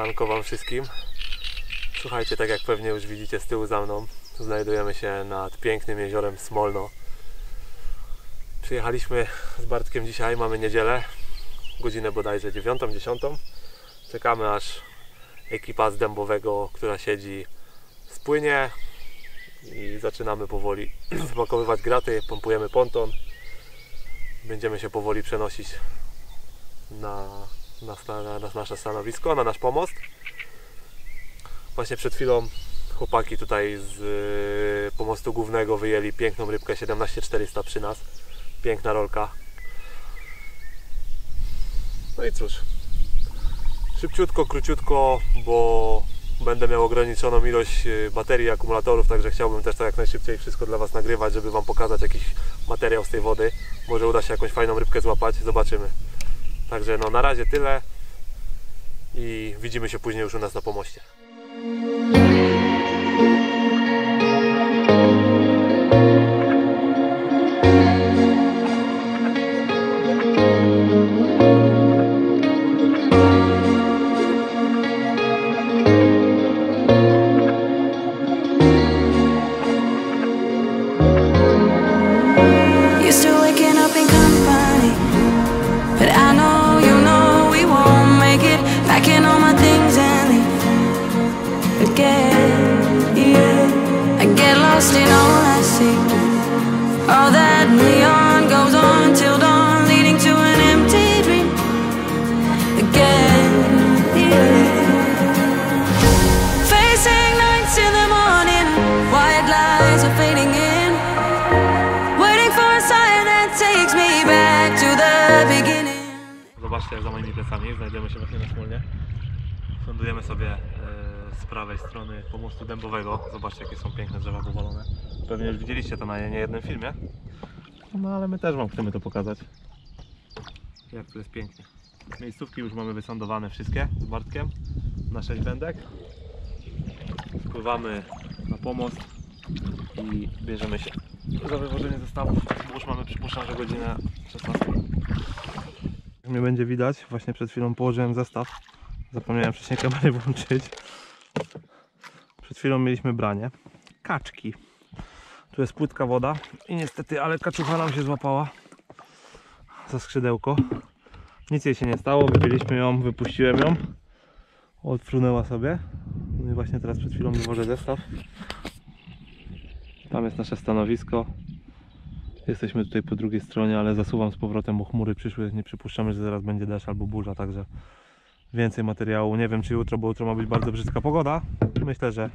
Siemanko wam wszystkim. Słuchajcie, tak jak pewnie już widzicie z tyłu za mną, znajdujemy się nad pięknym jeziorem Smolno. Przyjechaliśmy z Bartkiem dzisiaj, mamy niedzielę, godzinę bodajże 9-10. Czekamy aż ekipa z Dębowego, która siedzi, spłynie i zaczynamy powoli spakowywać graty, pompujemy ponton. Będziemy się powoli przenosić na nasze stanowisko, na nasz pomost. Właśnie przed chwilą chłopaki tutaj z pomostu głównego wyjęli piękną rybkę 17400 przy nas. Piękna rolka. No i cóż, szybciutko, króciutko, bo będę miał ograniczoną ilość baterii i akumulatorów, także chciałbym też to jak najszybciej wszystko dla was nagrywać, żeby wam pokazać jakiś materiał z tej wody. Może uda się jakąś fajną rybkę złapać, zobaczymy. Także no na razie tyle i widzimy się później już u nas na pomoście. All that neon goes on till dawn, leading to an empty dream again, facing nights in the morning, white lies are fading in, waiting for a sign that takes me back to the beginning. Zobaczcie, za moimi plecami znajdziemy się właśnie na Smolnie. Sądujemy sobie z prawej strony pomostu Dębowego. Zobaczcie, jakie są piękne drzewa powalone. Pewnie już widzieliście to na niejednym filmie. No ale my też wam chcemy to pokazać. Jak tu jest pięknie. Miejscówki już mamy wysądowane wszystkie z Bartkiem na 6 wędek. Spływamy na pomost i bierzemy się za wywożenie zestawów, bo już mamy, przypuszczam, że godzinę 16. Jak mnie będzie widać, właśnie przed chwilą położyłem zestaw. Zapomniałem wcześniej kamery włączyć. Przed chwilą mieliśmy branie. Kaczki. Tu jest płytka woda i niestety, ale kaczucha nam się złapała za skrzydełko. Nic jej się nie stało, wypięliśmy ją, wypuściłem ją. Odfrunęła sobie. No i właśnie teraz przed chwilą wywożę zestaw. Tam jest nasze stanowisko. Jesteśmy tutaj po drugiej stronie, ale zasuwam z powrotem, bo chmury przyszły. Nie przypuszczamy, że zaraz będzie deszcz albo burza, także więcej materiału. Nie wiem, czy jutro, bo jutro ma być bardzo brzydka pogoda. Myślę, że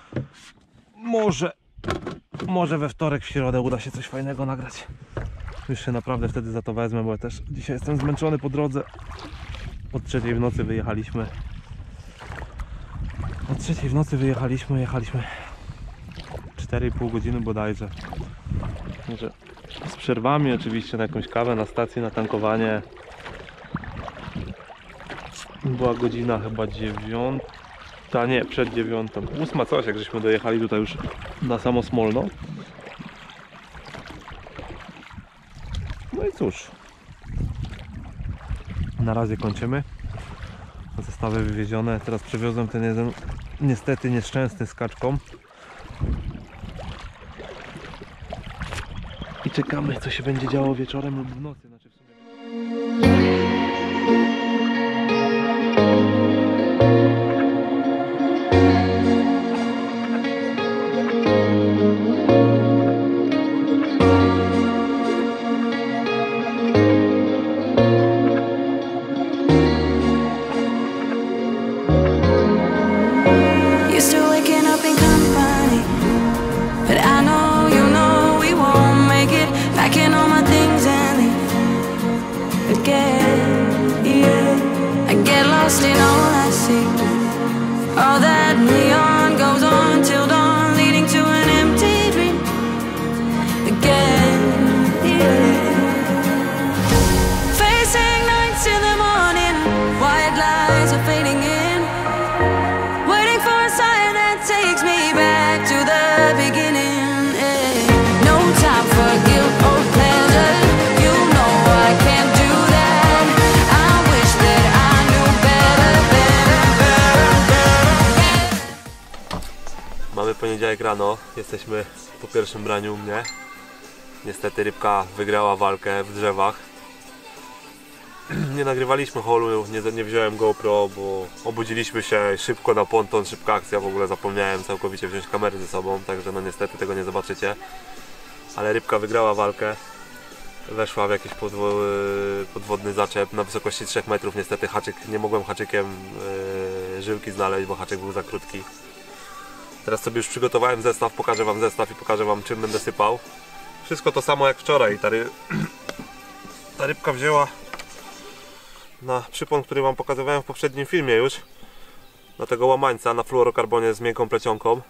może we wtorek, w środę uda się coś fajnego nagrać. Już się naprawdę wtedy za to wezmę, bo ja też dzisiaj jestem zmęczony po drodze. Od 3 w nocy wyjechaliśmy. Od 3 w nocy jechaliśmy 4,5 godziny bodajże. Także z przerwami oczywiście na jakąś kawę, na stacji, na tankowanie. Była godzina chyba 9. Nie, przed 9. 8 coś, jak żeśmy dojechali tutaj już na samo Smolno. No i cóż, na razie kończymy. Zestawy wywiezione. Teraz przewiozłem ten jeden niestety nieszczęsny z kaczką. I czekamy, co się będzie działo wieczorem lub w nocy. Znaczy w sumie... But I know, you know, we won't make it. Packing all my things and leave. poniedziałek rano, jesteśmy po pierwszym braniu u mnie. Niestety rybka wygrała walkę w drzewach. Nie nagrywaliśmy holu, nie wziąłem GoPro, bo obudziliśmy się szybko na ponton, szybka akcja, w ogóle zapomniałem całkowicie wziąć kamery ze sobą, także no niestety tego nie zobaczycie. Ale rybka wygrała walkę, weszła w jakiś podwodny zaczep na wysokości 3 metrów. Niestety haczyk, nie mogłem haczykiem żyłki znaleźć, bo haczyk był za krótki. Teraz sobie już przygotowałem zestaw, pokażę wam zestaw i pokażę wam, czym będę sypał. Wszystko to samo jak wczoraj. Ta rybka wzięła na przypon, który wam pokazywałem w poprzednim filmie już, na tego łamańca na fluorokarbonie z miękką plecionką.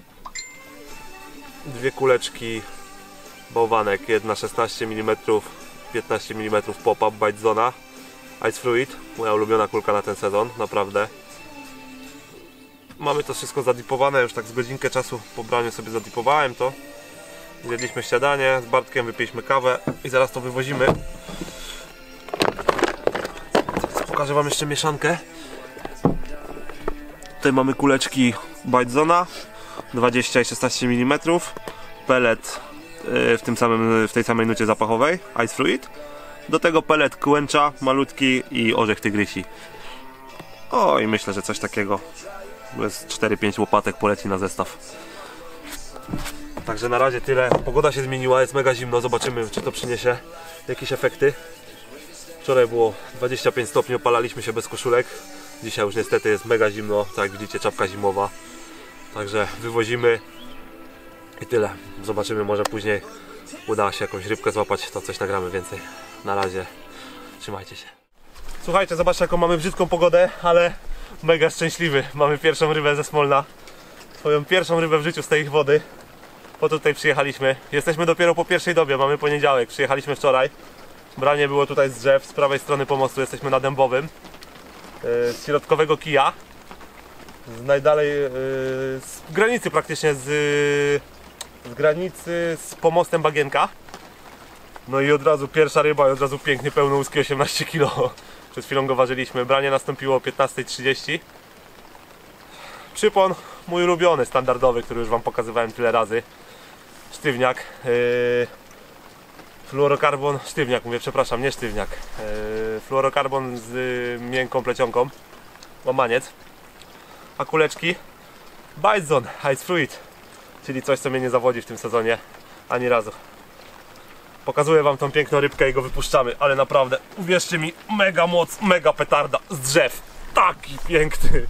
2 kuleczki bałwanek, jedna 16 mm, 15 mm pop-up Bite Zona Ice Fruit, moja ulubiona kulka na ten sezon, naprawdę. Mamy to wszystko zadipowane, już tak z godzinkę czasu po braniu sobie zadipowałem to. Zjedliśmy śniadanie, z Bartkiem wypiliśmy kawę i zaraz to wywozimy. Pokażę wam jeszcze mieszankę. Tutaj mamy kuleczki Bite Zona 20 i 16 mm, pellet w tej samej nucie zapachowej Ice Fruit. Do tego pellet kłęcza malutki i orzech tygrysi. O, i myślę, że coś takiego z 4-5 łopatek poleci na zestaw. Także na razie tyle. Pogoda się zmieniła, jest mega zimno, zobaczymy, czy to przyniesie jakieś efekty. Wczoraj było 25 stopni, opalaliśmy się bez koszulek. Dzisiaj już niestety jest mega zimno, tak jak widzicie, czapka zimowa. Także wywozimy i tyle. Zobaczymy, może później uda się jakąś rybkę złapać, to coś nagramy więcej. Na razie, trzymajcie się. Słuchajcie, zobaczcie, jaką mamy brzydką pogodę, ale mega szczęśliwy. Mamy pierwszą rybę ze Smolna. Swoją pierwszą rybę w życiu z tej wody. Po tutaj przyjechaliśmy. Jesteśmy dopiero po pierwszej dobie, mamy poniedziałek. Przyjechaliśmy wczoraj. Branie było tutaj z drzew, z prawej strony pomostu jesteśmy na Dębowym. Z środkowego kija. Najdalej z granicy praktycznie, z granicy z pomostem Bagienka. No i od razu pierwsza ryba i od razu piękny pełnołuski 18 kg. Przed chwilą go ważyliśmy. Branie nastąpiło o 15:30. Przypon mój ulubiony, standardowy, który już wam pokazywałem tyle razy. Sztywniak. Fluorokarbon, sztywniak mówię, przepraszam, nie sztywniak. Fluorokarbon z miękką plecionką. Łamaniec. A kuleczki Bite Zone Ice Fruit, czyli coś, co mnie nie zawodzi w tym sezonie ani razu. Pokazuję wam tą piękną rybkę i go wypuszczamy, ale naprawdę, uwierzcie mi, mega moc, mega petarda z drzew. Taki piękny.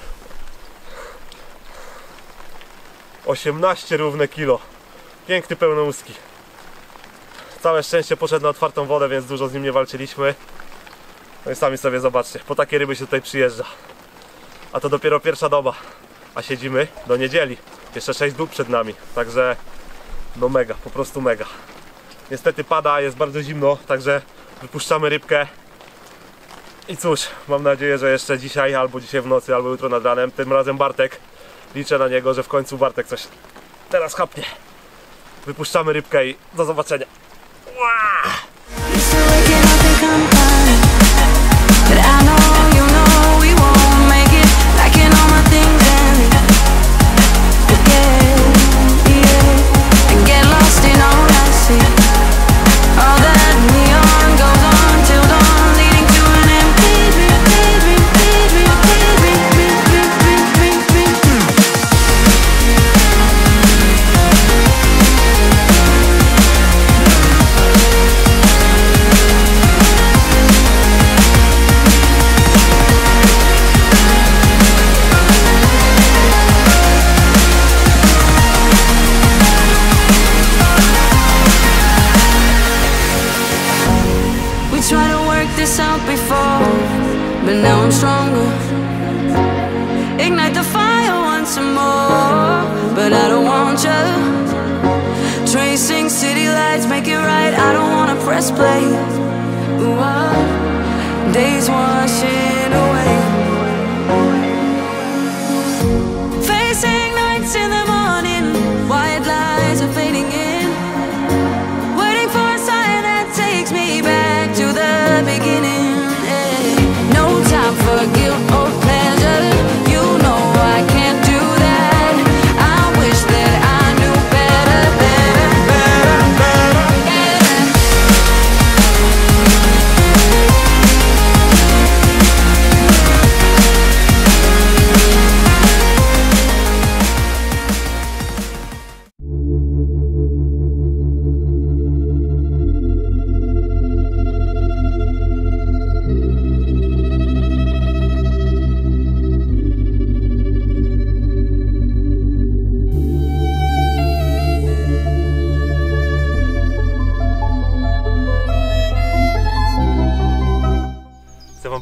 18 równe kilo. Piękny pełnołuski. Całe szczęście poszedł na otwartą wodę, więc dużo z nim nie walczyliśmy. No i sami sobie zobaczcie, po takie ryby się tutaj przyjeżdża. A to dopiero pierwsza doba, a siedzimy do niedzieli. Jeszcze 6 dób przed nami, także no mega, po prostu mega. Niestety pada, jest bardzo zimno, także wypuszczamy rybkę. I cóż, mam nadzieję, że jeszcze dzisiaj, albo dzisiaj w nocy, albo jutro nad ranem, tym razem Bartek, liczę na niego, że w końcu Bartek coś teraz chapnie. Wypuszczamy rybkę i do zobaczenia. But now I'm stronger. Ignite the fire once more, but I don't want you. Tracing city lights, make it right. I don't wanna press play. Ooh, days washing away. Facing nights in the morning, white lies are fading in. Waiting for a sign that takes me back to the beginning. For guilt or pleasure, you know I can't do that. I wish there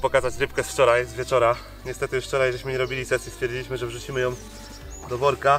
pokazać rybkę z wczoraj, z wieczora. Niestety już wczoraj żeśmy nie robili sesji, stwierdziliśmy, że wrzucimy ją do worka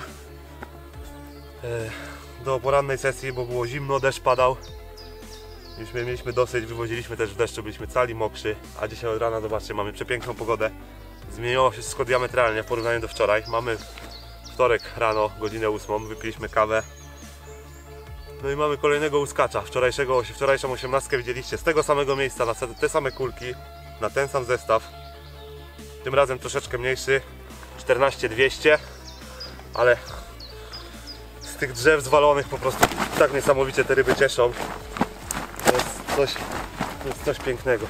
do porannej sesji, bo było zimno, deszcz padał. Już mieliśmy dosyć, wywoziliśmy też w deszczu, byliśmy cali mokrzy, a dzisiaj od rana, zobaczcie, mamy przepiękną pogodę. Zmieniło się wszystko diametralnie w porównaniu do wczoraj. Mamy wtorek rano, godzinę 8, wypiliśmy kawę. No i mamy kolejnego łuskacza, wczorajszą 18 widzieliście, z tego samego miejsca, na te same kulki, na ten sam zestaw. Tym razem troszeczkę mniejszy, 14200, ale z tych drzew zwalonych po prostu tak niesamowicie te ryby cieszą. To jest coś pięknego.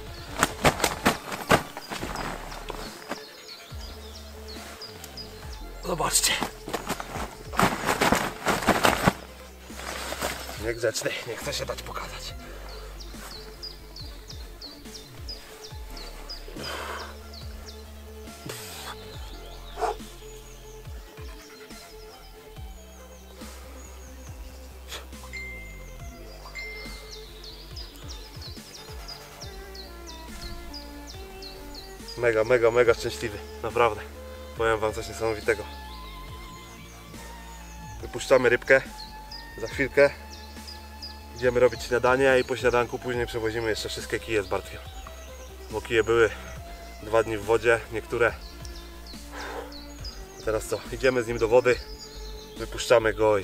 Zobaczcie. Niegrzeczny, nie chce się dać pokazać. Mega szczęśliwy, naprawdę. Powiem wam coś niesamowitego. Wypuszczamy rybkę, za chwilkę idziemy robić śniadanie i po śniadanku później przewozimy jeszcze wszystkie kije z Bartkiem. Bo kije były 2 dni w wodzie, niektóre. Teraz co? Idziemy z nim do wody, wypuszczamy go i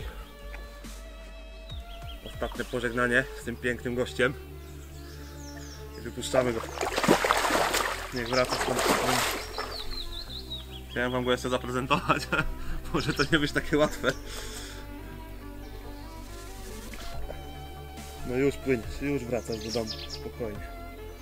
ostatnie pożegnanie z tym pięknym gościem i wypuszczamy go. Niech wraca stąd. Chciałem wam go jeszcze zaprezentować. Może to nie być takie łatwe. No już płyniesz, już wracasz do domu, spokojnie.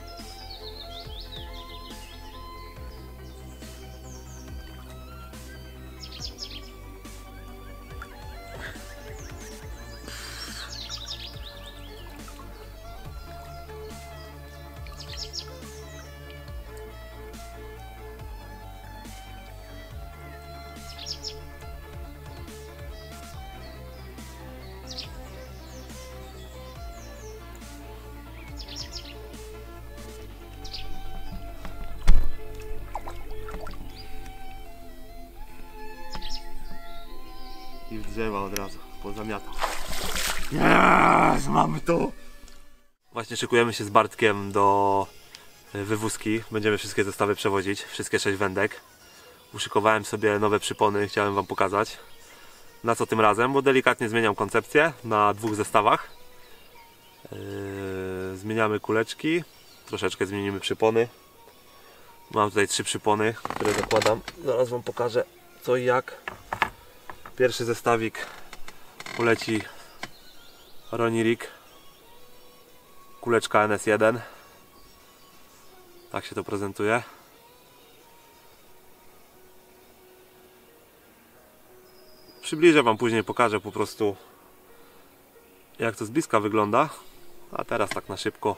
I w drzewa od razu, pozamiatał. Yes, mamy to! Właśnie szykujemy się z Bartkiem do wywózki. Będziemy wszystkie zestawy przewozić, wszystkie 6 wędek. Uszykowałem sobie nowe przypony, chciałem wam pokazać. Na co tym razem, bo delikatnie zmieniam koncepcję na 2 zestawach. Zmieniamy kuleczki, troszeczkę zmienimy przypony. Mam tutaj 3 przypony, które zakładam. Zaraz wam pokażę co i jak. Pierwszy zestawik poleci Ronirik, kuleczka NS1. Tak się to prezentuje. Przybliżę wam później, pokażę po prostu jak to z bliska wygląda. A teraz tak na szybko.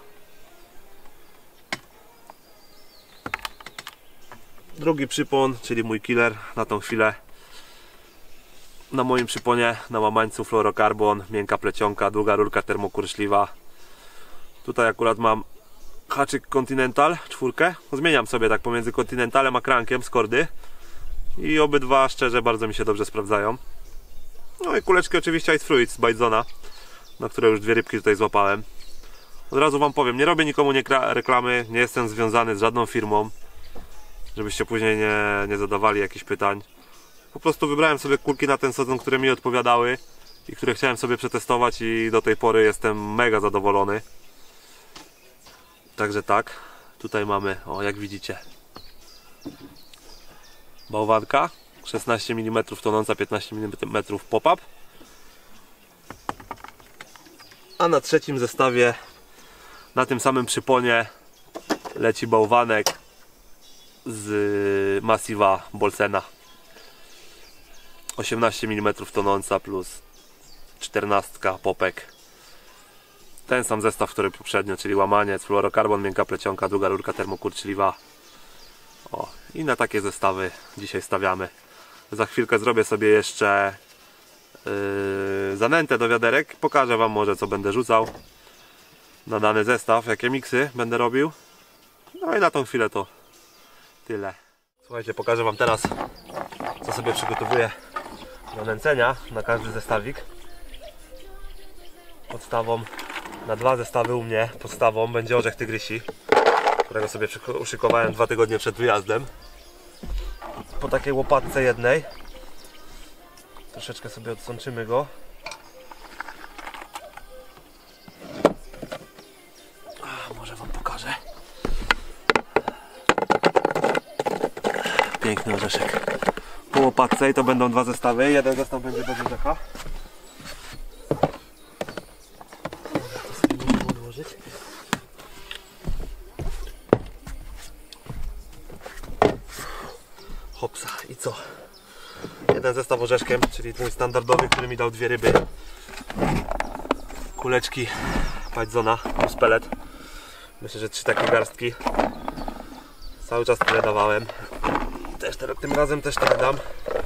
Drugi przypon, czyli mój killer na tą chwilę. Na moim przyponie, na łamańcu fluorokarbon, miękka plecionka, długa rurka termokurczliwa. Tutaj akurat mam haczyk Continental 4. Zmieniam sobie tak pomiędzy Continentalem a Crankiem z kordy. I obydwa szczerze bardzo mi się dobrze sprawdzają. No i kuleczki oczywiście Ice Fruit z Bajdzona, na które już 2 rybki tutaj złapałem. Od razu wam powiem, nie robię nikomu reklamy, nie jestem związany z żadną firmą, żebyście później nie zadawali jakichś pytań. Po prostu wybrałem sobie kulki na ten sezon, które mi odpowiadały i które chciałem sobie przetestować i do tej pory jestem mega zadowolony. Także tak, tutaj mamy, o jak widzicie, bałwanka 16 mm tonąca, 15 mm pop-up. A na trzecim zestawie, na tym samym przyponie, leci bałwanek z Massiva Bolsena. 18 mm tonąca plus 14 popek. Ten sam zestaw, który poprzednio, czyli łamaniec, fluorokarbon, miękka plecionka, długa rurka termokurczliwa. O, i na takie zestawy dzisiaj stawiamy. Za chwilkę zrobię sobie jeszcze zanętę do wiaderek. Pokażę wam może co będę rzucał na dany zestaw, jakie miksy będę robił. No i na tą chwilę to tyle. Słuchajcie, pokażę wam teraz, co sobie przygotowuję do nęcenia na każdy zestawik. Podstawą na 2 zestawy u mnie, podstawą będzie orzech tygrysi, którego sobie uszykowałem 2 tygodnie przed wyjazdem. Po takiej łopatce jednej troszeczkę sobie odsączymy go. Może wam pokażę. Piękny orzeszek. Po łopatce i to będą 2 zestawy. Jeden zestaw będzie bez orzecha. To sobie muszę odłożyć. Hopsa. I co? Jeden zestaw orzeszkiem, czyli mój standardowy, który mi dał 2 ryby. Kuleczki Pajdzona plus pelet. Myślę, że 3 takie garstki. Cały czas tyle dawałem. Też tym razem też tyle dam.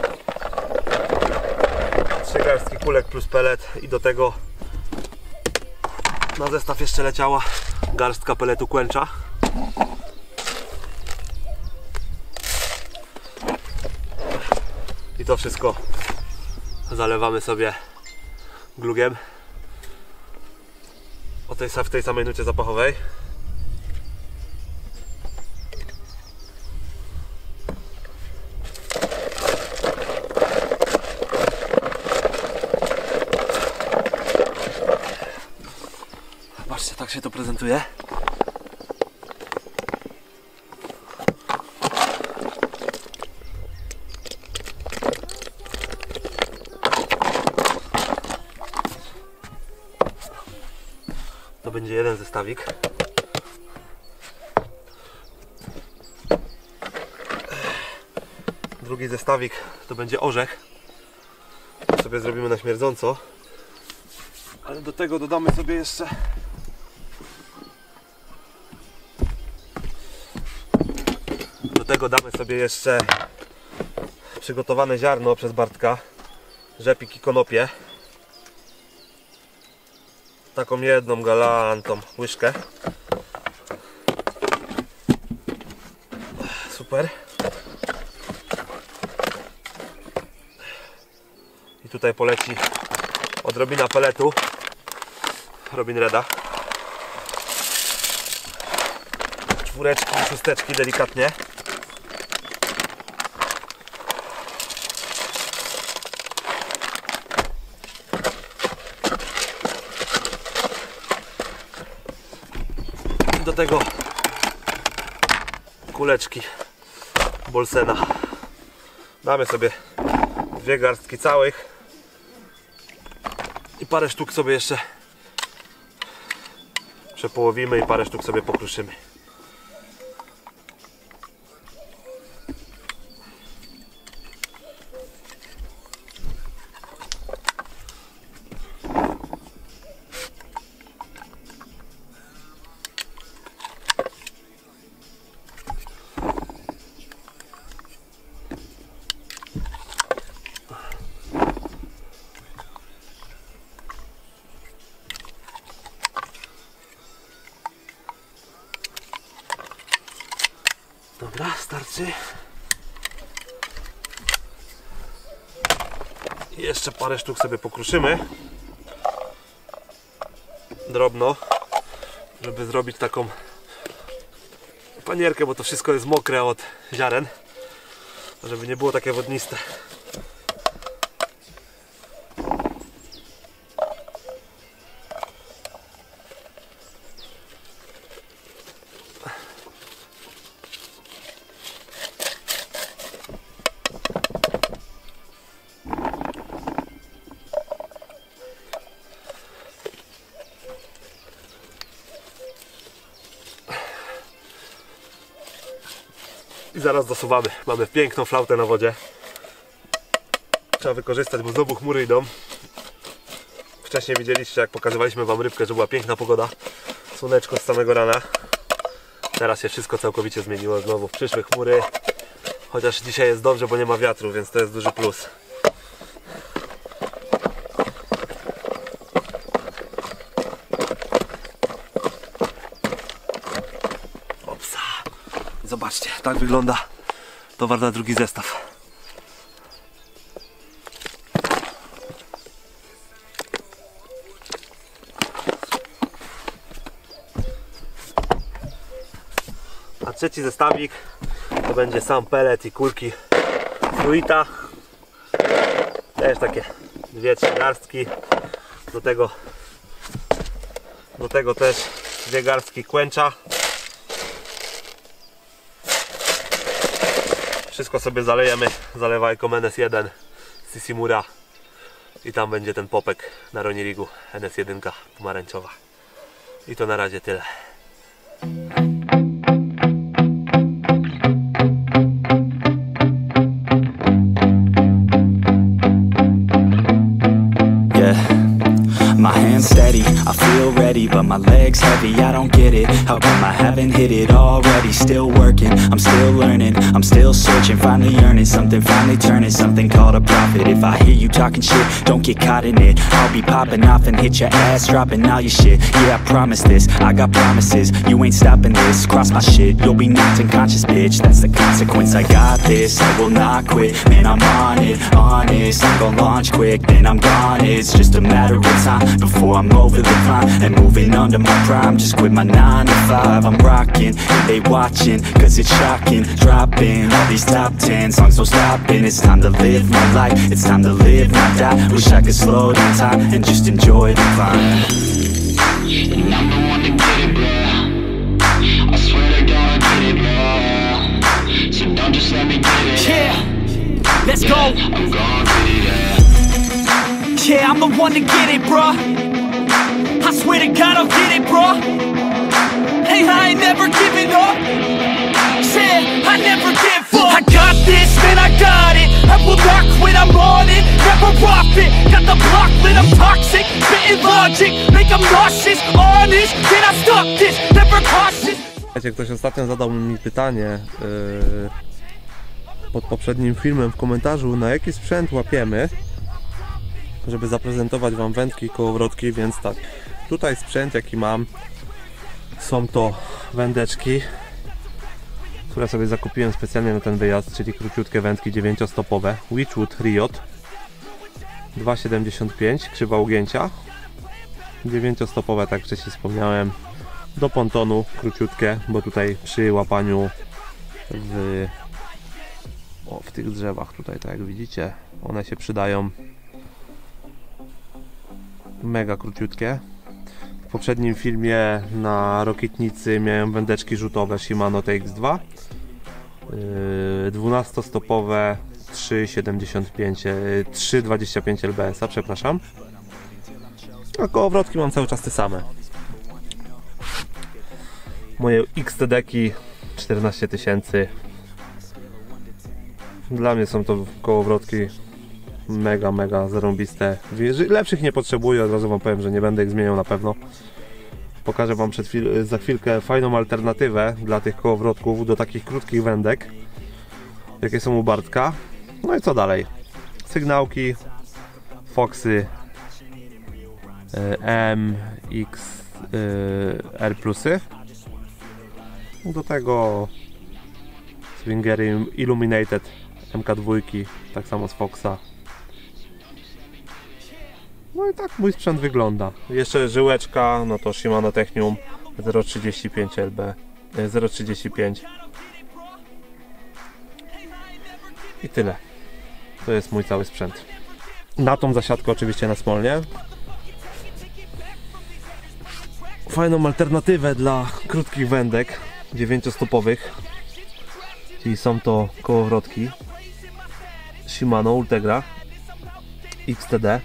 3 garstki kulek plus pelet i do tego na zestaw jeszcze leciała garstka peletu kłęcza. I to wszystko zalewamy sobie glugiem w tej samej nucie zapachowej. Patrzcie, tak się to prezentuje. To będzie jeden zestawik. Drugi zestawik to będzie orzech. To sobie zrobimy na śmierdząco. Ale do tego dodamy sobie jeszcze przygotowane ziarno przez Bartka, rzepik i konopie. Taką jedną galantą łyżkę. Super. I tutaj poleci odrobina peletu Robin Reda. 4, 6 delikatnie. Do tego kuleczki Bolsena. Damy sobie 2 garstki całych i parę sztuk sobie jeszcze przepołowimy i parę sztuk sobie pokruszymy. Dobra, starczy. I jeszcze parę sztuk sobie pokruszymy drobno, żeby zrobić taką panierkę, bo to wszystko jest mokre od ziaren, żeby nie było takie wodniste. I zaraz dosuwamy. Mamy piękną flautę na wodzie. Trzeba wykorzystać, bo znowu chmury idą. Wcześniej widzieliście, jak pokazywaliśmy wam rybkę, że była piękna pogoda. Słoneczko z samego rana. Teraz się wszystko całkowicie zmieniło. Znowu przyszły chmury. Chociaż dzisiaj jest dobrze, bo nie ma wiatru, więc to jest duży plus. Opsa. zobaczcie, tak wygląda towar na drugi zestaw. A trzeci zestawik to będzie sam pelet i kulki Fruita. Też takie 2-3 garstki. Do tego też 2 garstki kłęcza. Wszystko sobie zalejemy. Zalewajką NS1 z Sissimura. I tam będzie ten popek na Ronirigu NS1 pomarańczowa. I to na razie tyle. My hands steady, I feel ready, but my legs heavy, I don't get it. How come I haven't hit it already? Still working, I'm still learning, I'm still searching, finally earning something, finally turning something called a profit. If I hear you talking shit, don't get caught in it. I'll be popping off and hit your ass, dropping all your shit. Yeah, I promise this, I got promises, you ain't stopping this. Cross my shit, you'll be knocked unconscious, bitch. That's the consequence, I got this, I will not quit. Man, I'm on it, honest, I'm gon' launch quick, then I'm gone. It's just a matter of time before I'm over the climb and moving under my prime. Just quit my 9 to 5, I'm rocking and they watching, cause it's shocking. Dropping all these top 10 songs, so stopping. It's time to live my life, it's time to live, not die. Wish I could slow down time and just enjoy the climb. And I'm the one to get it, bro. I swear to God I get it, bro. So don't just let me get it. Yeah, let's go. I'm gonna get it, yeah. Yeah, I'm the one to get it, bruh. I swear to God I'll get it, bruh. Hey, I ain't never giving up. Yeah, I never give up. I got this, man, I got it. I will not quit, I'm on it. Never off it. Got the block lit, I'm toxic. Spitting logic, make them nauseous. Honest, can I stop this? Never cautious. Ktoś ostatnio zadał mi pytanie pod poprzednim filmem w komentarzu, na jaki sprzęt łapiemy, żeby zaprezentować wam wędki i kołowrotki, więc tak, tutaj sprzęt jaki mam, są to wędeczki, które sobie zakupiłem specjalnie na ten wyjazd, czyli króciutkie wędki 9-stopowe Witchwood Riot 2,75 krzywa ugięcia, 9-stopowe, tak wcześniej wspomniałem, do pontonu króciutkie, bo tutaj przy łapaniu w tych drzewach tutaj, tak jak widzicie, one się przydają. Mega króciutkie. W poprzednim filmie na Rokietnicy miałem wędeczki rzutowe Shimano TX2 12-stopowe 3,25 lbs-a, przepraszam. A kołowrotki mam cały czas te same. Moje XTD-ki 14 000. Dla mnie są to kołowrotki mega zarąbiste. Lepszych nie potrzebuję, od razu wam powiem, że nie będę ich zmieniał na pewno. Pokażę wam za chwilkę fajną alternatywę dla tych kołowrotków do takich krótkich wędek, jakie są u Bartka. No i co dalej? Sygnałki, Foxy MXR plusy. Do tego Swingery Illuminated MK2, tak samo z Foxa. No i tak mój sprzęt wygląda. Jeszcze żyłeczka, no to Shimano Technium 0,35 LB, 0,35. I tyle. To jest mój cały sprzęt. Na tą zasiadkę oczywiście na smolnie. Fajną alternatywę dla krótkich wędek 9-stopowych, czyli są to kołowrotki Shimano Ultegra XTD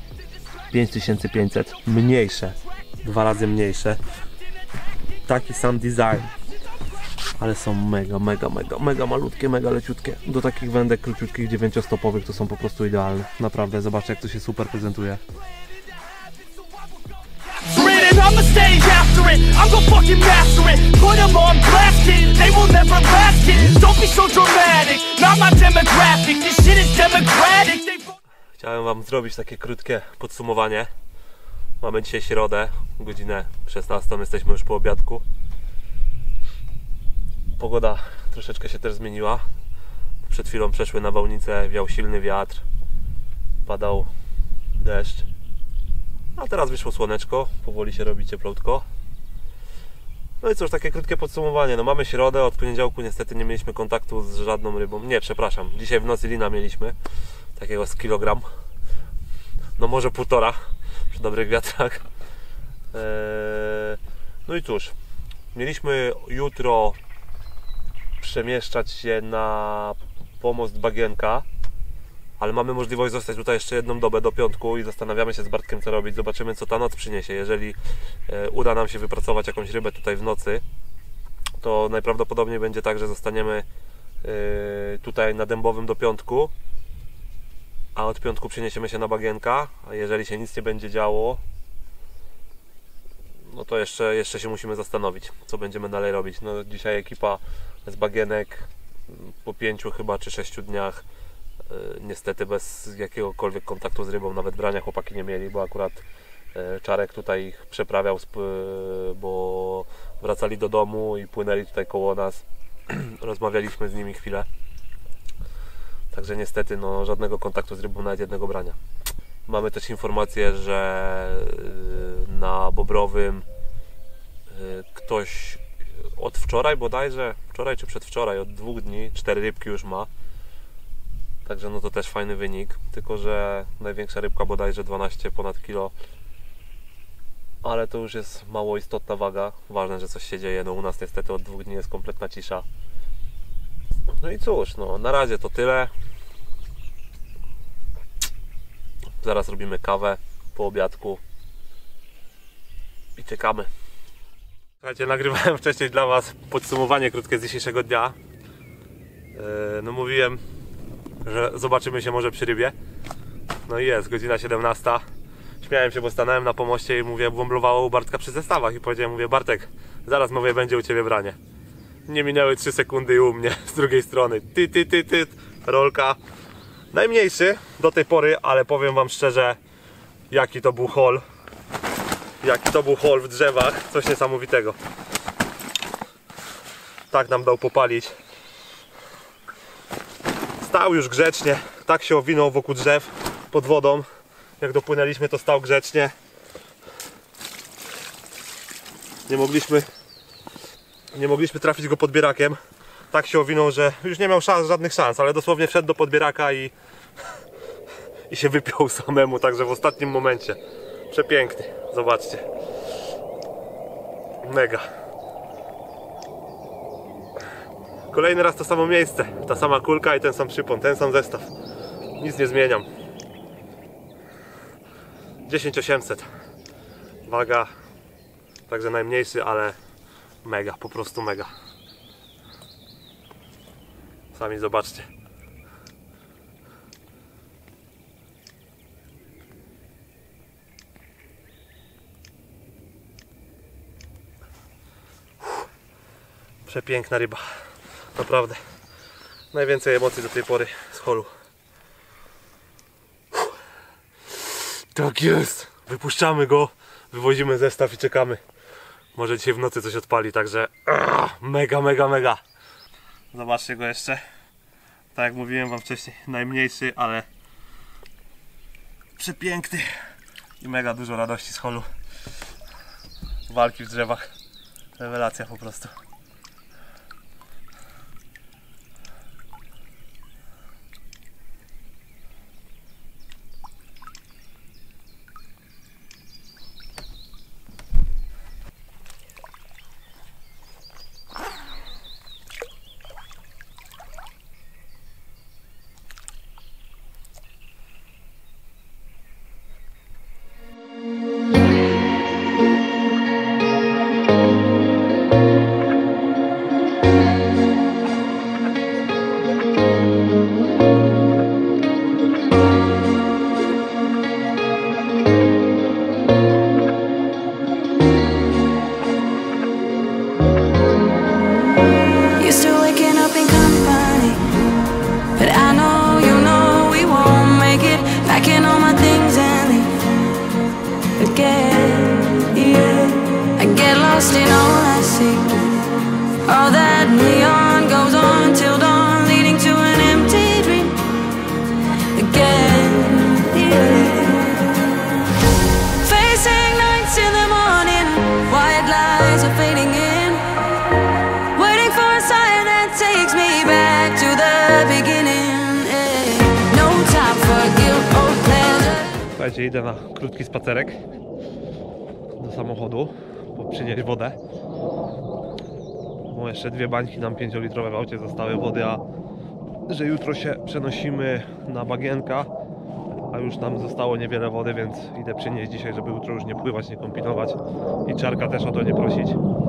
5500, mniejsze, 2 razy mniejsze, taki sam design, ale są mega malutkie, mega leciutkie. Do takich wędek króciutkich 9-stopowych to są po prostu idealne, naprawdę. Zobaczcie, jak to się super prezentuje. I'ma stay after it, I'm gon' fucking master it. Put them on blast, kid, they will never last, kid. Don't be so dramatic, not my demographic. This shit is democratic. Chciałem wam zrobić takie krótkie podsumowanie. Mamy dzisiaj środę, godzinę 16, jesteśmy już po obiadku. Pogoda troszeczkę się też zmieniła. Przed chwilą przeszły nawałnice, wiał silny wiatr, padał deszcz, a teraz wyszło słoneczko, powoli się robi cieplutko. No i cóż, takie krótkie podsumowanie. No mamy środę, od poniedziałku niestety nie mieliśmy kontaktu z żadną rybą. Nie, przepraszam, dzisiaj w nocy lina mieliśmy, takiego z kilogram, no może 1,5 przy dobrych wiatrach. No i cóż, mieliśmy jutro przemieszczać się na pomost Bagienka, ale mamy możliwość zostać tutaj jeszcze jedną dobę do piątku i zastanawiamy się z Bartkiem, co robić. Zobaczymy, co ta noc przyniesie. Jeżeli uda nam się wypracować jakąś rybę tutaj w nocy, to najprawdopodobniej będzie tak, że zostaniemy tutaj na Dębowym do piątku, a od piątku przeniesiemy się na Bagienka, a jeżeli się nic nie będzie działo, no to jeszcze się musimy zastanowić, co będziemy dalej robić. No dzisiaj ekipa z Bagienek po 5 chyba czy 6 dniach niestety bez jakiegokolwiek kontaktu z rybą, nawet brania chłopaki nie mieli, bo akurat Czarek tutaj ich przeprawiał, bo wracali do domu i płynęli tutaj koło nas. Rozmawialiśmy z nimi chwilę. Także niestety no, żadnego kontaktu z rybą, nawet jednego brania. Mamy też informację, że na Bobrowym ktoś od wczoraj bodajże, wczoraj czy przedwczoraj, od 2 dni 4 rybki już ma. Także no to też fajny wynik, tylko że największa rybka bodajże 12 ponad kilo. Ale to już jest mało istotna waga. Ważne, że coś się dzieje. No u nas niestety od 2 dni jest kompletna cisza. No i cóż, no na razie to tyle. Zaraz robimy kawę po obiadku i czekamy. Słuchajcie, nagrywałem wcześniej dla Was podsumowanie krótkie z dzisiejszego dnia. No mówiłem, że zobaczymy się może przy rybie. No i jest, godzina 17. Śmiałem się, bo stanąłem na pomoście i mówię, bąblowało u Bartka przy zestawach i powiedziałem, mówię, Bartek, zaraz mówię, będzie u Ciebie branie. Nie minęły 3 sekundy i u mnie z drugiej strony. Ty, rolka. Najmniejszy do tej pory, ale powiem Wam szczerze, jaki to był haul. Jaki to był haul w drzewach, coś niesamowitego. Tak nam dał popalić. Stał już grzecznie, tak się owinął wokół drzew pod wodą. Jak dopłynęliśmy, to stał grzecznie. Nie mogliśmy trafić go podbierakiem. Tak się owinął, że już nie miał żadnych szans, ale dosłownie wszedł do podbieraka i się wypiął samemu, także w ostatnim momencie. Przepiękny, zobaczcie. Mega. Kolejny raz to samo miejsce, ta sama kulka i ten sam przypon, ten sam zestaw. Nic nie zmieniam. 10800 waga, także najmniejszy, ale mega, po prostu mega. Sami zobaczcie. Przepiękna ryba, naprawdę. Najwięcej emocji do tej pory z holu. Tak jest, wypuszczamy go, wywozimy zestaw i czekamy. Może dzisiaj w nocy coś odpali, także mega. Zobaczcie go jeszcze. Tak jak mówiłem Wam wcześniej, najmniejszy, ale przepiękny i mega dużo radości z holu. Walki w drzewach, rewelacja po prostu. Słuchajcie, idę na krótki spacerek do samochodu, bo przynieść wodę. Bo jeszcze 2 bańki nam 5-litrowe w aucie zostały wody, a że jutro się przenosimy na Bagienka, a już nam zostało niewiele wody, więc idę przynieść dzisiaj, żeby jutro już nie pływać, nie kombinować i Czarka też o to nie prosić.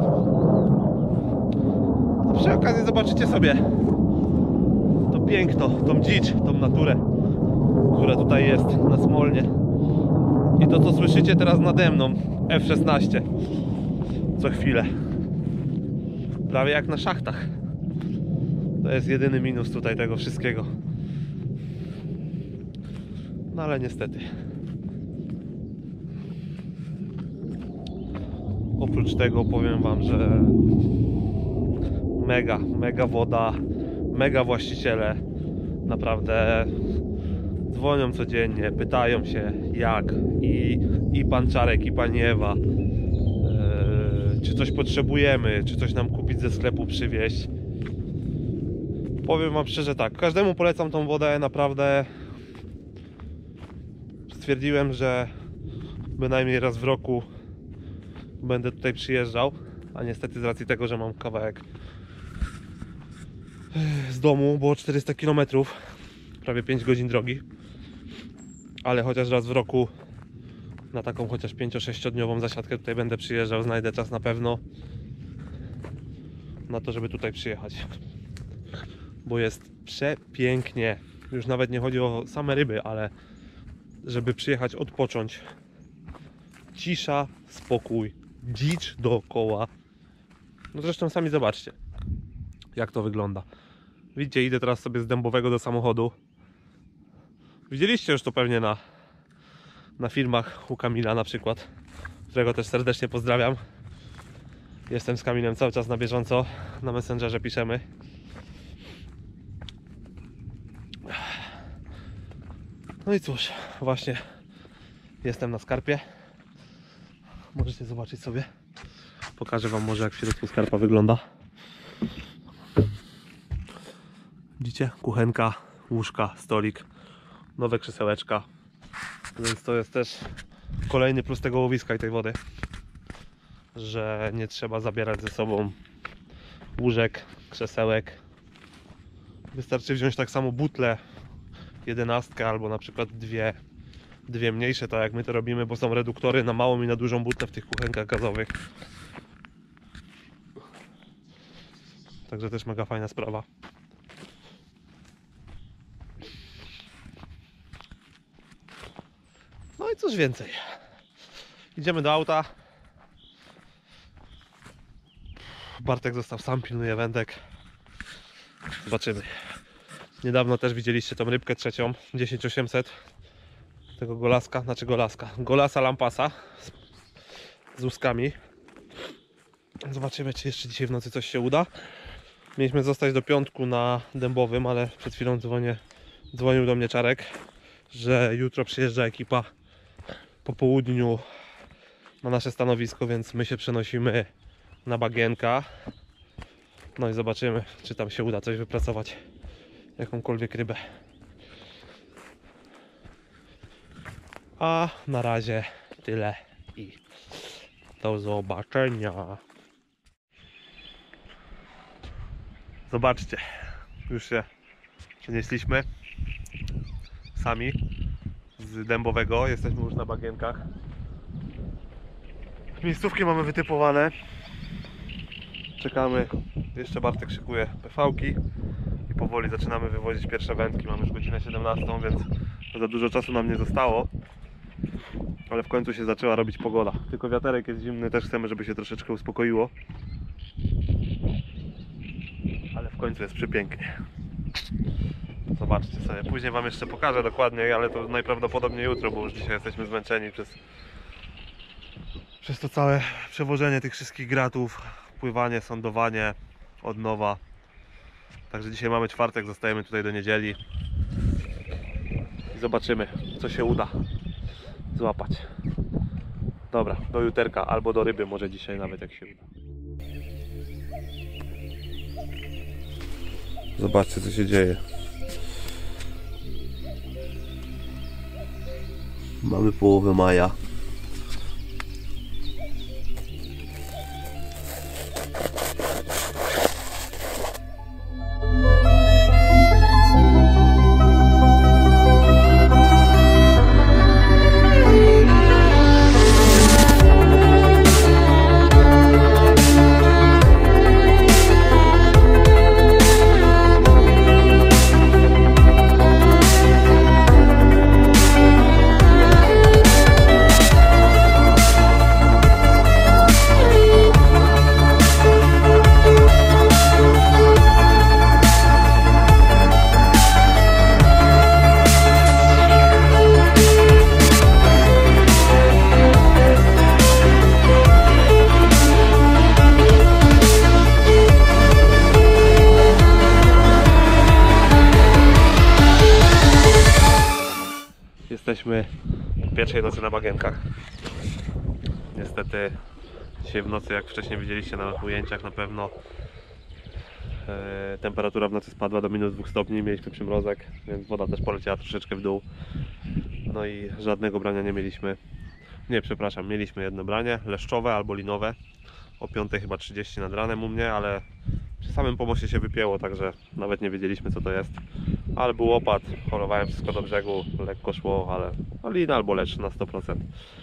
A przy okazji zobaczycie sobie to piękno, tą dzicz, tą naturę, która tutaj jest na Smolnie. I to, co słyszycie teraz nade mną, F-16 co chwilę, prawie jak na szachtach. To jest jedyny minus tutaj tego wszystkiego. No ale niestety. Oprócz tego powiem wam, że mega woda, mega właściciele. Naprawdę dzwonią codziennie, pytają się jak i pan Czarek, i pani Ewa, czy coś potrzebujemy, czy coś nam kupić ze sklepu, przywieźć. Powiem wam szczerze tak, każdemu polecam tą wodę, naprawdę stwierdziłem, że bynajmniej raz w roku będę tutaj przyjeżdżał, a niestety z racji tego, że mam kawałek z domu, było 400 km, prawie 5 godzin drogi, ale chociaż raz w roku na taką chociaż 5-6-dniową zasiadkę tutaj będę przyjeżdżał, znajdę czas na pewno na to, żeby tutaj przyjechać, bo jest przepięknie. Już nawet nie chodzi o same ryby, ale żeby przyjechać, odpocząć. Cisza, spokój, dzicz dookoła. No zresztą sami zobaczcie, jak to wygląda. Widzicie, idę teraz sobie z Dębowego do samochodu. Widzieliście już to pewnie na filmach u Kamila na przykład, którego też serdecznie pozdrawiam. Jestem z Kamilem cały czas na bieżąco, na Messengerze piszemy. No i cóż, właśnie jestem na skarpie. Możecie zobaczyć sobie. Pokażę wam może, jak w środku skarpa wygląda. Widzicie? Kuchenka, łóżka, stolik, nowe krzesełeczka. Więc to jest też kolejny plus tego łowiska i tej wody, że nie trzeba zabierać ze sobą łóżek, krzesełek. Wystarczy wziąć tak samo butlę 11 albo na przykład dwie mniejsze, tak jak my to robimy, bo są reduktory na małą i na dużą butlę w tych kuchenkach gazowych. Także też mega fajna sprawa. No i cóż więcej. Idziemy do auta. Bartek został sam, pilnuje wędek. Zobaczymy. Niedawno też widzieliście tą rybkę trzecią, 10800. Tego golaska, znaczy golasa lampasa z łuskami. Zobaczymy, czy jeszcze dzisiaj w nocy coś się uda. Mieliśmy zostać do piątku na Dębowym, ale przed chwilą dzwonił do mnie Czarek, że jutro przyjeżdża ekipa po południu na nasze stanowisko, więc my się przenosimy na Bagienka. No i zobaczymy, czy tam się uda coś wypracować, jakąkolwiek rybę. A na razie tyle i do zobaczenia. Zobaczcie, już się przenieśliśmy sami z Dębowego, jesteśmy już na Bagienkach. Miejscówki mamy wytypowane. Czekamy, jeszcze Bartek szykuje PV-ki i powoli zaczynamy wywozić pierwsze wędki. Mamy już godzinę 17, więc za dużo czasu nam nie zostało. Ale w końcu się zaczęła robić pogoda. Tylko wiaterek jest zimny, też chcemy, żeby się troszeczkę uspokoiło. Ale w końcu jest przepięknie. Zobaczcie sobie. Później wam jeszcze pokażę dokładnie, ale to najprawdopodobniej jutro, bo już dzisiaj jesteśmy zmęczeni przez to całe przewożenie tych wszystkich gratów, pływanie, sądowanie od nowa. Także dzisiaj mamy czwartek, zostajemy tutaj do niedzieli i zobaczymy, co się uda złapać. Dobra, do juterka albo do ryby może dzisiaj nawet, jak się uda. Zobaczcie, co się dzieje. Mamy połowę maja. Jesteśmy pierwszej nocy na bagienkach. Niestety dzisiaj w nocy, jak wcześniej widzieliście na ujęciach na pewno, temperatura w nocy spadła do -2 stopni, mieliśmy przymrozek, więc woda też poleciała troszeczkę w dół. No i żadnego brania nie mieliśmy. Nie, przepraszam, mieliśmy jedno branie, leszczowe albo linowe. O 5:30 nad ranem u mnie, ale przy samym pomoście się wypięło, także nawet nie wiedzieliśmy, co to jest. Ale był opad, holowałem wszystko do brzegu, lekko szło, ale lina albo lecz na 100%.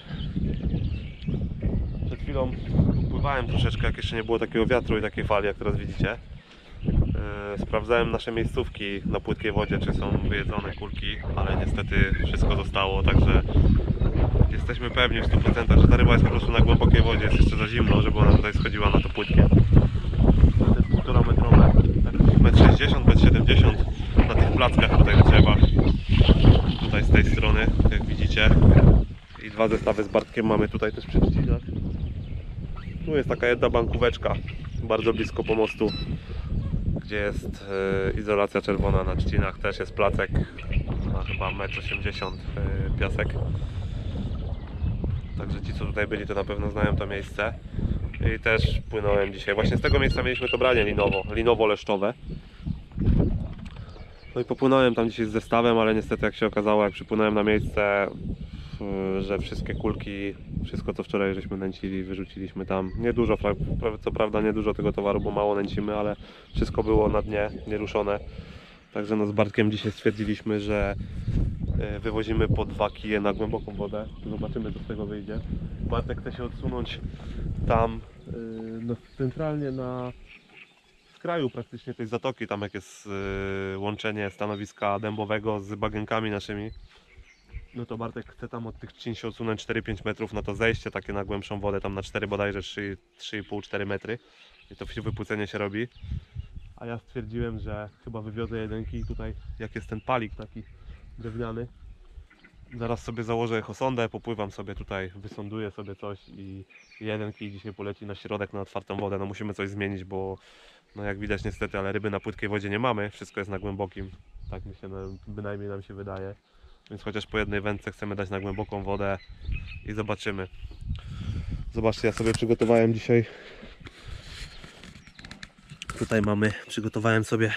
Przed chwilą pływałem troszeczkę, jak jeszcze nie było takiego wiatru i takiej fali, jak teraz widzicie. Sprawdzałem nasze miejscówki na płytkiej wodzie, czy są wyjedzone kulki, ale niestety wszystko zostało, także jesteśmy pewni w 100%, że ta ryba jest po prostu na głębokiej wodzie, jest jeszcze za zimno, żeby ona tutaj schodziła na to płytkie. To jest 1,5 metrowe, tak 1,60 m, 1,70 m na tych plackach tutaj na drzewach. Tutaj z tej strony, jak widzicie. I 2 zestawy z Bartkiem mamy tutaj też przy trzcinach. Tu jest taka jedna bankóweczka, bardzo blisko pomostu, gdzie jest izolacja czerwona na trzcinach, też jest placek, ma chyba 1,80 m piasek. Także ci, co tutaj byli, to na pewno znają to miejsce. I też płynąłem dzisiaj. Właśnie z tego miejsca mieliśmy to branie linowo-leszczowe. No i popłynąłem tam dzisiaj z zestawem, ale niestety, jak się okazało, jak przypłynąłem na miejsce, że wszystkie kulki, wszystko co wczoraj żeśmy nęcili, wyrzuciliśmy tam. Niedużo, co prawda niedużo tego towaru, bo mało nęcimy, ale wszystko było na dnie, nieruszone. Także no z Bartkiem dzisiaj stwierdziliśmy, że wywozimy po 2 kije na głęboką wodę. Zobaczymy, co z tego wyjdzie. Bartek chce się odsunąć tam no, centralnie na skraju praktycznie tej zatoki, tam jak jest łączenie stanowiska dębowego z bagienkami naszymi. No to Bartek chce tam od tych trzcin się odsunąć 4-5 metrów na to zejście takie na głębszą wodę, tam na 4 bodajże 3,5-4 metry. I to wypłycenie się robi. A ja stwierdziłem, że chyba wywiozę jeden kij tutaj, jak jest ten palik taki drewniany. Zaraz sobie założę echosondę, popływam sobie tutaj, wysąduję sobie coś i jeden kij dzisiaj poleci na środek, na otwartą wodę. No musimy coś zmienić, bo no jak widać niestety, ale ryby na płytkiej wodzie nie mamy, wszystko jest na głębokim, tak mi się, bynajmniej nam się wydaje. Więc chociaż po jednej wędce chcemy dać na głęboką wodę i zobaczymy. Zobaczcie, ja sobie przygotowałem dzisiaj, tutaj przygotowałem sobie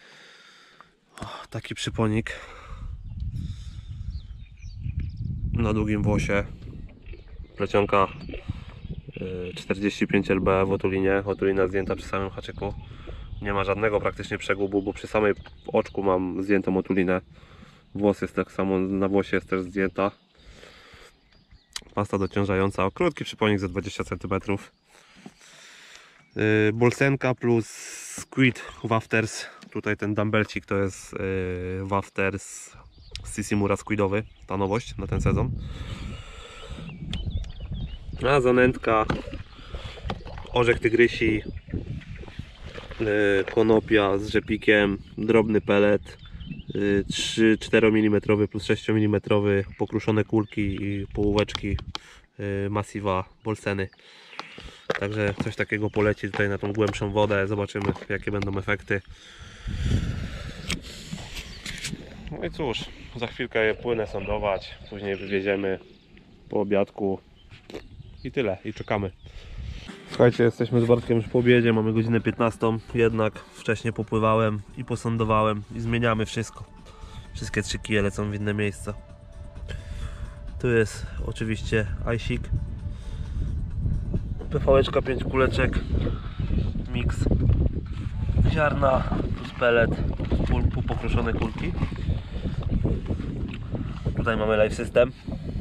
taki przyponik na długim włosie, plecionka 45 lb w otulinie, otulina zdjęta przy samym haczyku, nie ma żadnego praktycznie przegubu, bo przy samej oczku mam zdjętą otulinę, włos jest tak samo, na włosie jest też zdjęta, pasta dociążająca, krótki przyponik za 20 cm, bolsenka plus squid wafters, tutaj ten dumbbellcik to jest wafters Sissimura squidowy, ta nowość na ten sezon. A zanętka, orzech tygrysi, konopia z rzepikiem, drobny pelet, 3-4 mm plus 6 mm pokruszone kulki i połóweczki Massiva Bolseny. Także coś takiego poleci tutaj na tą głębszą wodę, zobaczymy jakie będą efekty. No i cóż, za chwilkę je płynę sądować, później wywieziemy po obiadku i tyle, i czekamy. Słuchajcie, jesteśmy z Bartkiem już po obiedzie, mamy godzinę 15, jednak wcześniej popływałem i posądowałem i zmieniamy wszystko. Wszystkie 3 kije lecą w inne miejsca. Tu jest oczywiście ajsik. PV-eczka 5 kuleczek. Miks ziarna plus pelet, półpokruszone kulki. Tutaj mamy live system.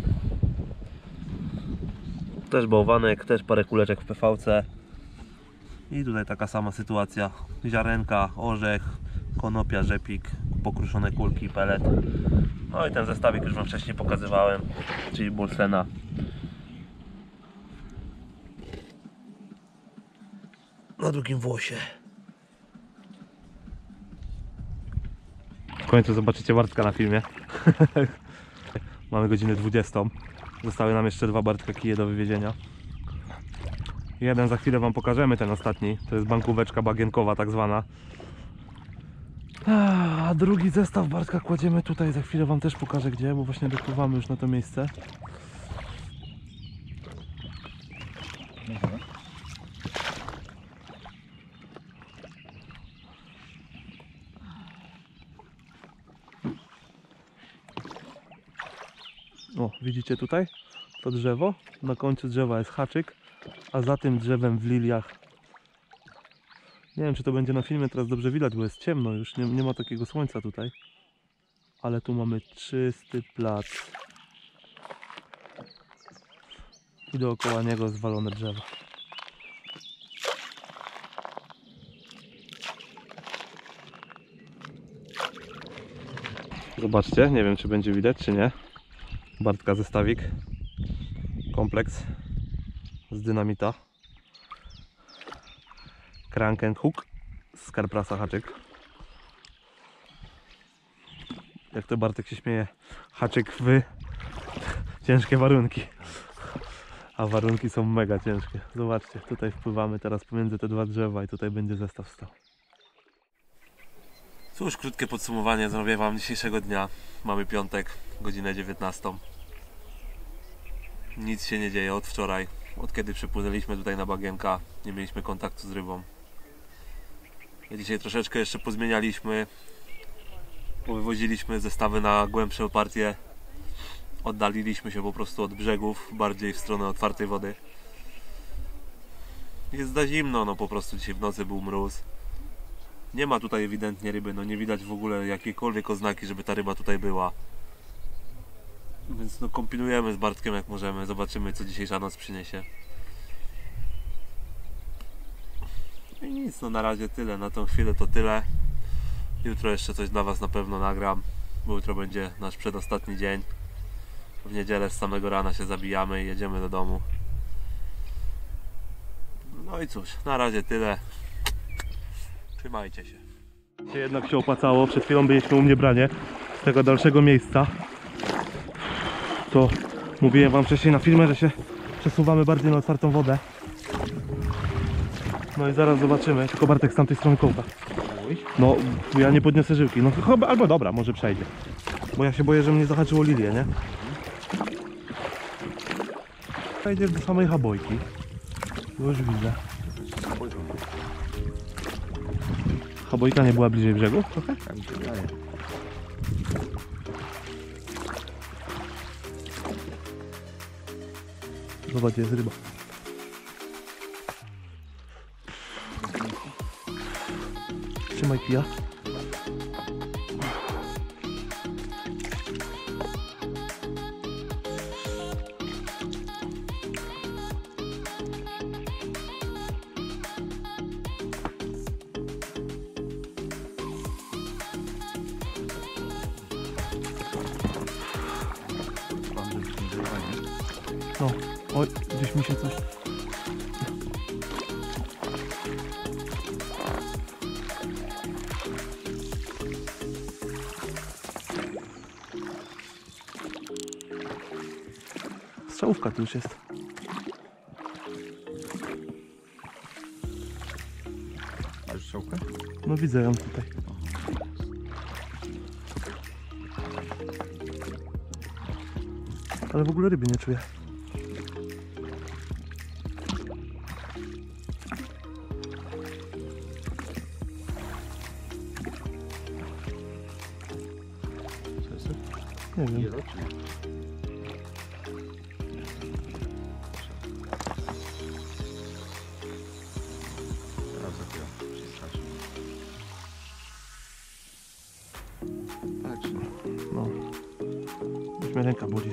Też bałwanek, też parę kuleczek w PV-ce. I tutaj taka sama sytuacja. Ziarenka, orzech, konopia, rzepik, pokruszone kulki, pelet. No i ten zestawik już wam wcześniej pokazywałem, czyli Bulsena. Na drugim włosie. W końcu zobaczycie Bartka na filmie. Mamy godzinę 20. Zostały nam jeszcze 2 Bartka kije do wywiezienia. Jeden za chwilę wam pokażemy, ten ostatni. To jest bankóweczka bagienkowa tak zwana. A drugi zestaw Bartka kładziemy tutaj. Za chwilę wam też pokażę gdzie, bo właśnie dopływamy już na to miejsce. O, widzicie tutaj to drzewo? Na końcu drzewa jest haczyk, a za tym drzewem w liliach. Nie wiem, czy to będzie na filmie teraz dobrze widać, bo jest ciemno już, nie ma takiego słońca tutaj. Ale tu mamy czysty plac. I dookoła niego zwalone drzewa. Zobaczcie, nie wiem czy będzie widać czy nie. Bartka zestawik. Kompleks z dynamita. Crank and hook z Karprasa haczyk. Jak to Bartek się śmieje, haczyk w ciężkie warunki. A warunki są mega ciężkie. Zobaczcie, tutaj wpływamy teraz pomiędzy te 2 drzewa i tutaj będzie zestaw stał. Cóż, krótkie podsumowanie zrobię wam dzisiejszego dnia. Mamy piątek, godzinę 19. Nic się nie dzieje od wczoraj. Od kiedy przypłynęliśmy tutaj na bagienka, nie mieliśmy kontaktu z rybą. Dzisiaj troszeczkę jeszcze pozmienialiśmy. Wywoziliśmy zestawy na głębsze oparcie. Oddaliliśmy się po prostu od brzegów, bardziej w stronę otwartej wody. Jest za zimno, no po prostu dzisiaj w nocy był mróz. Nie ma tutaj ewidentnie ryby, no nie widać w ogóle jakiejkolwiek oznaki, żeby ta ryba tutaj była. Więc no kombinujemy z Bartkiem jak możemy, zobaczymy co dzisiejsza noc przyniesie. I nic, no na razie tyle, na tą chwilę to tyle. Jutro jeszcze coś dla was na pewno nagram, bo jutro będzie nasz przedostatni dzień. W niedzielę z samego rana się zabijamy i jedziemy do domu. No i cóż, na razie tyle. Trzymajcie się. Jednak się opłacało, przed chwilą byliśmy u mnie branie z tego dalszego miejsca. To mówiłem wam wcześniej na filmie, że się przesuwamy bardziej na otwartą wodę. No i zaraz zobaczymy, tylko Bartek z tamtej strony kołka. No, ja nie podniosę żyłki, no chyba, albo dobra, może przejdzie. Bo ja się boję, że mnie zahaczyło lilię, nie? Przejdziesz do samej chabojki. Już widzę. Chabojka nie była bliżej brzegu? Trochę? Tak mi się wydaje. Zobacz, jest ryba. Trzymaj kija. No, oj, gdzieś mi się coś... Strzałówka tu już jest. Masz strzałkę? No widzę ją tutaj. Ale w ogóle ryby nie czuję. Nie wiem. No. Już mnie ręka boli.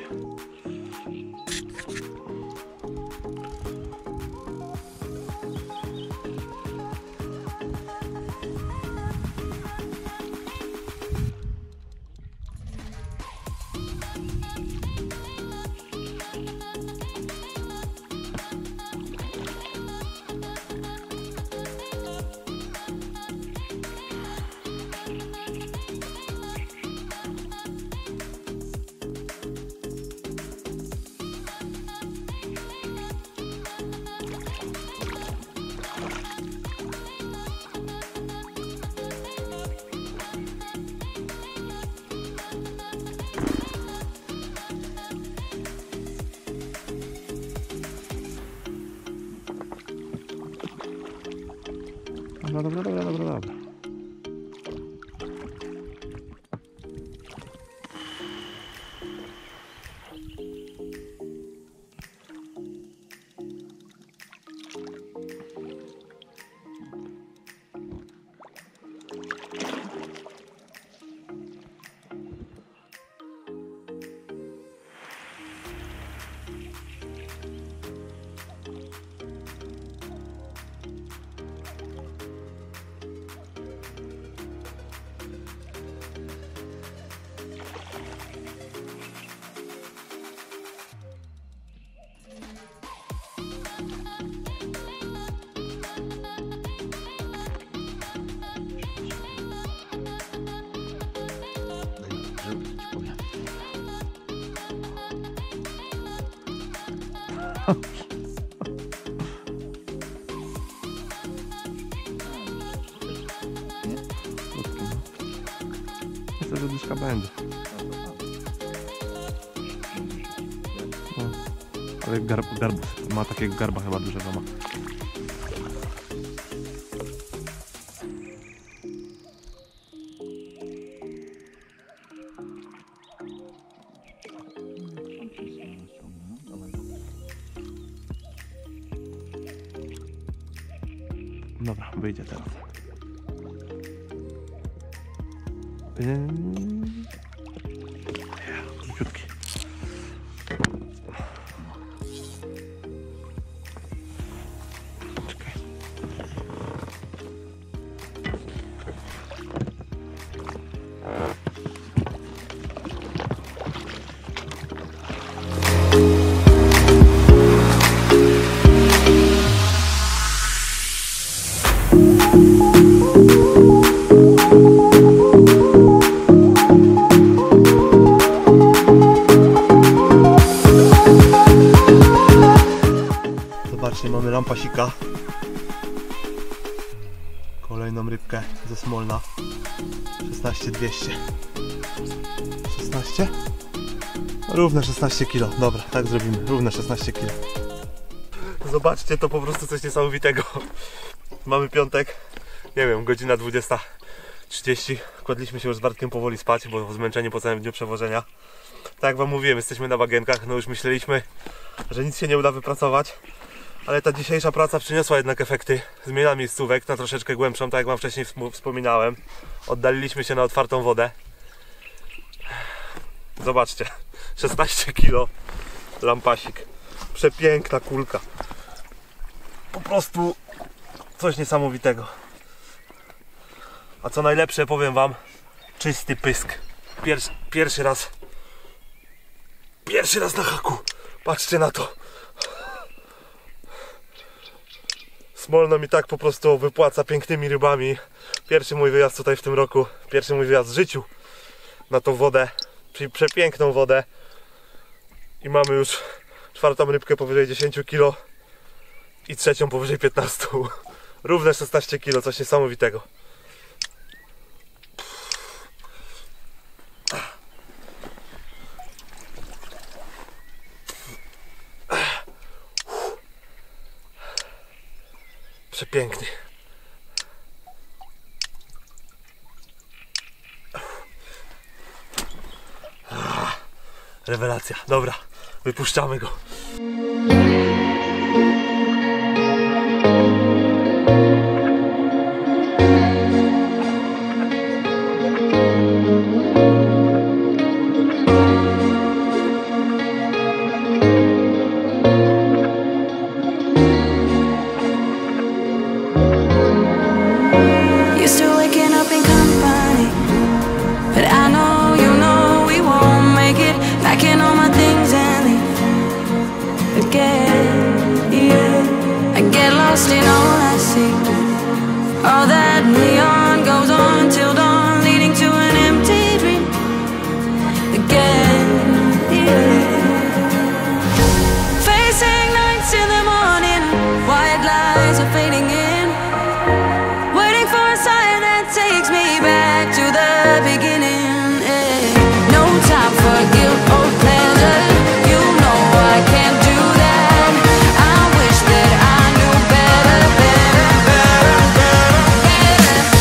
Dobra. Myślę, że dyszka będzie. No. Ale garbus. Ma takiego garba chyba dużego ma. Dobra, wyjdzie teraz. Króciutki. Czekaj. Zobaczcie, mamy lampasika. Kolejną rybkę ze Smolna. 16200. 16? Równe 16 kg. Dobra, tak zrobimy. Równe 16 kg. Zobaczcie, to po prostu coś niesamowitego. Mamy piątek. Nie wiem, godzina 20:30. Kładliśmy się już z Bartkiem powoli spać, bo zmęczeni po całym dniu przewożenia. Tak jak wam mówiłem, jesteśmy na bagienkach. No już myśleliśmy, że nic się nie uda wypracować. Ale ta dzisiejsza praca przyniosła jednak efekty. Zmiana miejscówek na troszeczkę głębszą, tak jak wam wcześniej wspominałem. Oddaliliśmy się na otwartą wodę. Zobaczcie, 16 kg lampasik. Przepiękna kulka. Po prostu coś niesamowitego. A co najlepsze, powiem wam, czysty pysk. Pierwszy raz na haku. Patrzcie na to. Smolno mi tak po prostu wypłaca pięknymi rybami. Pierwszy mój wyjazd tutaj w tym roku. Pierwszy mój wyjazd w życiu na tą wodę. Czyli przepiękną wodę. I mamy już czwartą rybkę powyżej 10 kg i trzecią powyżej 15. Równe 16 kg, coś niesamowitego. Przepiękny. Rewelacja. Dobra, wypuszczamy go. lost in all I see. All that neon goes on till dawn, leading to an empty dream again, yeah. Facing nights in the morning, white lies are fading in, waiting for a sign that takes me back to the beginning, yeah. No time for guilt or pleasure, you know I can't do that. I wish that I knew better, better, better, better, better.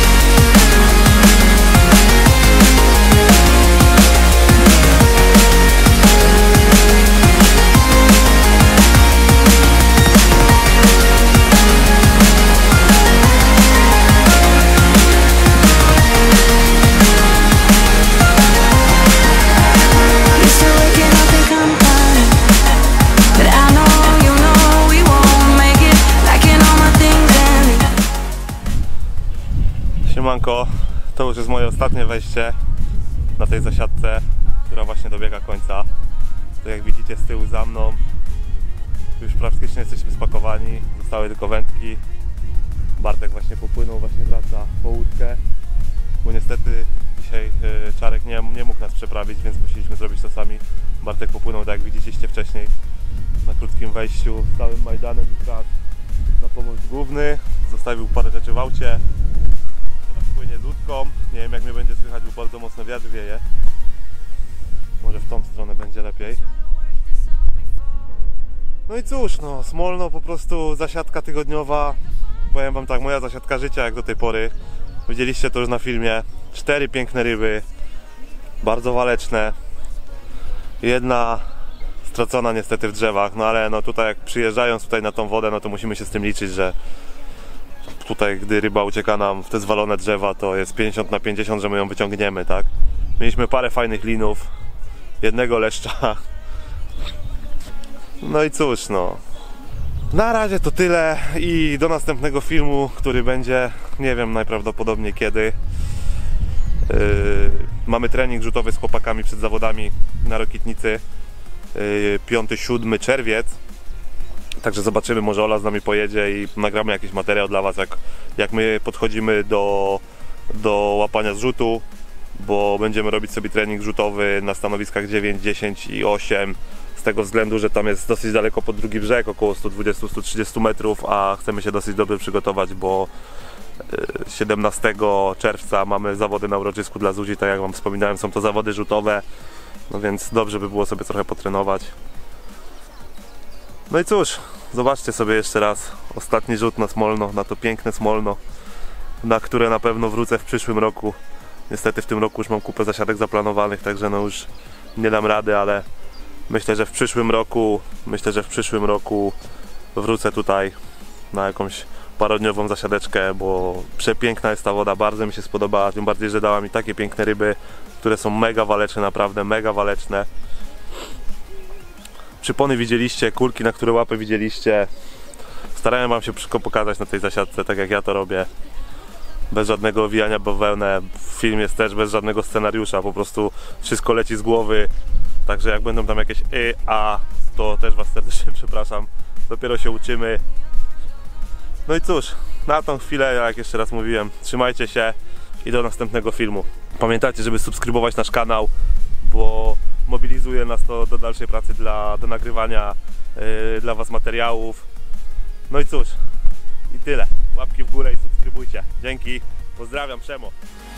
You're still waking up and I'm fine, but I know you know we won't make it, lacking all my things and Siemanko, to już jest moje ostatnie wejście na tej zasiadce, która właśnie dobiega końca. To jak widzicie z tyłu za mną, już praktycznie jesteśmy spakowani, zostały tylko wędki. Bartek właśnie popłynął, właśnie wraca po łódkę, bo niestety dzisiaj Czarek nie mógł nas przeprawić, więc musieliśmy zrobić to sami. Bartek popłynął, tak jak widzieliście wcześniej, na krótkim wejściu z całym Majdanem już raz na pomost główny. Zostawił parę rzeczy w aucie. Teraz płynie z łódką. Nie wiem jak mnie będzie słychać, bo bardzo mocno wiatr wieje. Może w tą stronę będzie lepiej. No i cóż, no Smolno po prostu zasiadka tygodniowa. Powiem wam tak, moja zasiadka życia jak do tej pory. Widzieliście to już na filmie. 4 piękne ryby, bardzo waleczne. Jedna stracona niestety w drzewach, no ale no tutaj jak przyjeżdżając tutaj na tą wodę, no to musimy się z tym liczyć, że tutaj gdy ryba ucieka nam w te zwalone drzewa, to jest 50/50, że my ją wyciągniemy, tak? Mieliśmy parę fajnych linów, jednego leszcza. No i cóż, no. Na razie to tyle i do następnego filmu, który będzie, nie wiem najprawdopodobniej kiedy. Mamy trening rzutowy z chłopakami przed zawodami na Rokitnicy, 5-7 czerwiec. Także zobaczymy, może Ola z nami pojedzie i nagramy jakiś materiał dla was, jak my podchodzimy do łapania zrzutu, bo będziemy robić sobie trening rzutowy na stanowiskach 9, 10 i 8. Z tego względu, że tam jest dosyć daleko pod drugi brzeg, około 120-130 metrów, a chcemy się dosyć dobrze przygotować, bo 17 czerwca mamy zawody na uroczysku dla Zudzi, tak jak wam wspominałem, są to zawody rzutowe, no więc dobrze by było sobie trochę potrenować. No i cóż, zobaczcie sobie jeszcze raz ostatni rzut na Smolno, na to piękne Smolno, na które na pewno wrócę w przyszłym roku. Niestety w tym roku już mam kupę zasiadek zaplanowanych, także no już nie dam rady, ale myślę, że w przyszłym roku wrócę tutaj na jakąś parodniową zasiadeczkę, bo przepiękna jest ta woda, bardzo mi się spodobała, tym bardziej, że dała mi takie piękne ryby, które są mega waleczne, naprawdę mega waleczne. Przypony widzieliście, kulki, na które łapy widzieliście. Starałem wam się wszystko pokazać na tej zasiadce, tak jak ja to robię. Bez żadnego owijania bawełnę. Film jest też bez żadnego scenariusza, po prostu wszystko leci z głowy. Także jak będą tam jakieś to też was serdecznie przepraszam. Dopiero się uczymy. No i cóż, na tą chwilę, jak jeszcze raz mówiłem, trzymajcie się i do następnego filmu. Pamiętajcie, żeby subskrybować nasz kanał, bo mobilizuje nas to do dalszej pracy, do nagrywania dla was materiałów. No i cóż, i tyle. Łapki w górę i subskrybujcie. Dzięki, pozdrawiam, Przemo.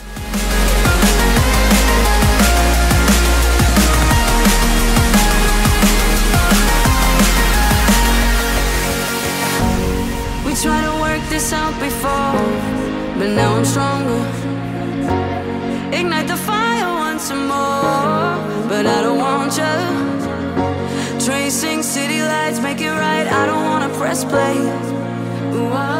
we tried to work this out before, but now I'm stronger. Ignite the fire once more, but I don't want you. Tracing city lights, make it right, I don't wanna press play. Ooh,